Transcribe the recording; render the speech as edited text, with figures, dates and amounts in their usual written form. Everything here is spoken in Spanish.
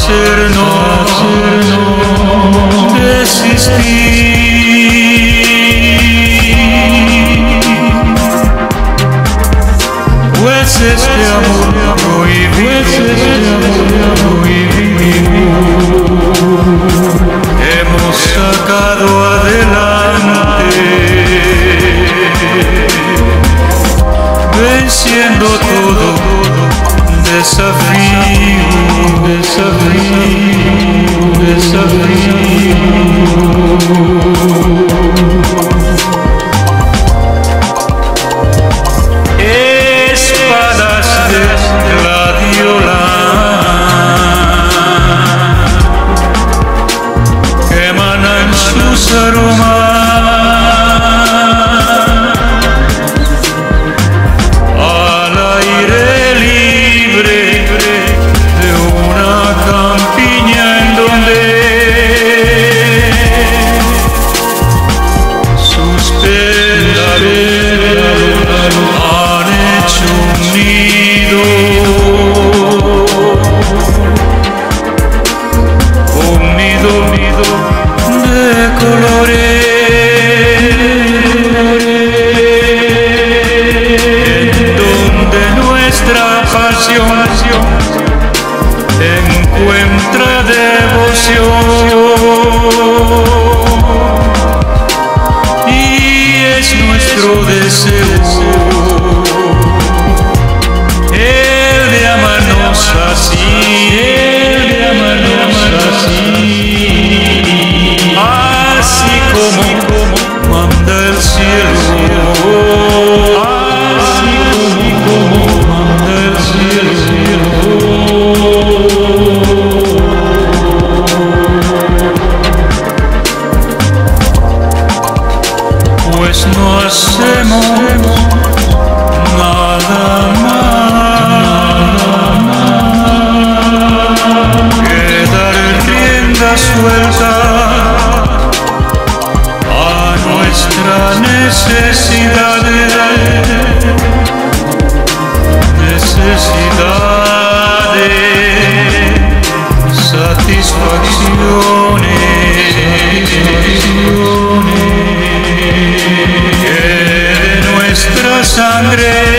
hacernos desistir, pues este amor prohibido hemos sacado adelante, venciendo todo desafío. Espadas de gladiola que emanan sus aromas al aire libre de una campiña en donde sus pétalos han hecho un nido de colores, en donde nuestra pasión encuentra devoción, y es nuestro deseo el de amarnos así, así como manda el cielo, así como manda el cielo. Pues no hacemos nada más que dar rienda suelta a nuestra necesidad, satisfacciones que de nuestra sangre